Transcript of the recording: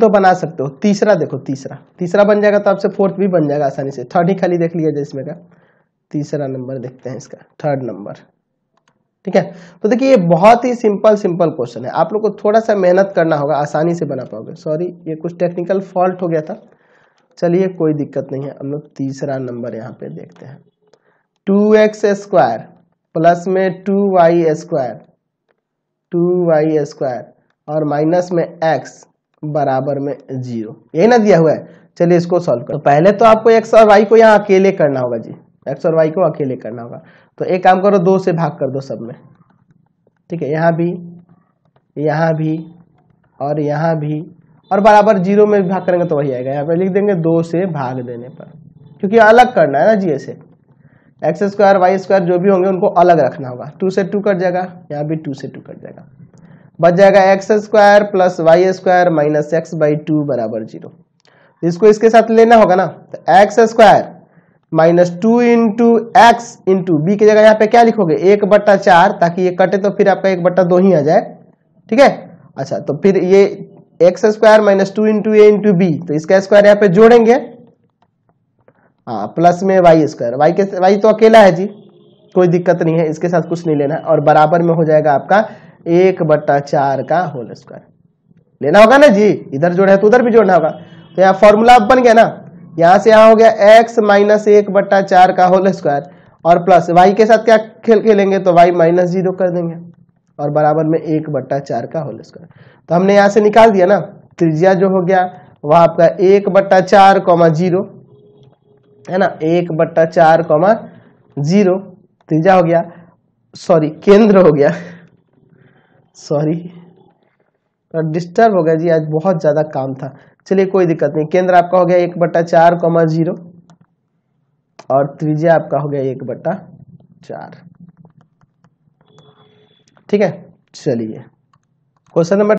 तो बना सकते हो। तीसरा देखो, तीसरा बन जाएगा तो आपसे फोर्थ भी बन जाएगा आसानी से। थर्ड ही खाली देख लिया जाए इसमें का। तीसरा नंबर देखते हैं इसका, थर्ड नंबर। ठीक है, तो देखिए ये बहुत ही सिंपल क्वेश्चन है, आप लोग को थोड़ा सा मेहनत करना होगा, आसानी से बना पाओगे। सॉरी ये कुछ टेक्निकल फॉल्ट हो गया था, चलिए कोई दिक्कत नहीं है। हम लोग तीसरा नंबर यहाँ पे देखते हैं। 2x स्क्वायर प्लस में 2y स्क्वायर और माइनस में x बराबर में 0, यही ना दिया हुआ है। चलिए इसको सॉल्व करो। तो पहले तो आपको x और y को यहाँ अकेले करना होगा जी, x और y को अकेले करना होगा। तो एक काम करो, 2 से भाग कर दो सब में। ठीक है, यहाँ भी और यहाँ भी, और बराबर 0 में भी भाग करेंगे तो वही आएगा। यहाँ पे लिख देंगे 2 से भाग देने पर, क्योंकि अलग करना है ना जी। ऐसे एक्स स्क्वायर वाई स्क्वायर जो भी होंगे उनको अलग रखना होगा। 2 से 2 कट जाएगा, यहाँ भी 2 से 2 कट जाएगा, बच जाएगा X square plus Y square minus X by 2 बराबर 0। इसको इसके साथ लेना होगा ना, तो X square minus 2 into X into B की जगह यहाँ पे क्या लिखोगे, 1/4, ताकि ये कटे तो फिर आपका 1/2 ही आ जाए। ठीक है, अच्छा तो फिर ये X square minus 2 into A into B, तो इसका स्क्वायर यहाँ पे जोड़ेंगे, हाँ, प्लस में वाई स्क्वायर, वाई तो अकेला है जी, कोई दिक्कत नहीं है, इसके साथ कुछ नहीं लेना है। और बराबर में हो जाएगा आपका 1/4 का होल स्क्वायर। लेना होगा ना जी, इधर जोड़ा है तो उधर भी जोड़ना होगा। तो यहाँ फॉर्मूला बन गया ना, यहाँ से यहाँ हो गया x माइनस 1/4 का होल स्क्वायर और प्लस y के साथ क्या खेलेंगे तो y माइनस 0 कर देंगे और बराबर में 1/4 का होल स्क्वायर। तो हमने यहाँ से निकाल दिया ना, त्रिज्या जो हो गया वह आपका 1/4, 0 है ना, 1/4, 0 त्रिज्या हो गया, सॉरी केंद्र हो गया, सॉरी डिस्टर्ब हो गया जी, आज बहुत ज्यादा काम था। चलिए कोई दिक्कत नहीं, केंद्र आपका हो गया 1/4, 0 और त्रिज्या आपका हो गया 1/4। ठीक है, चलिए क्वेश्चन नंबर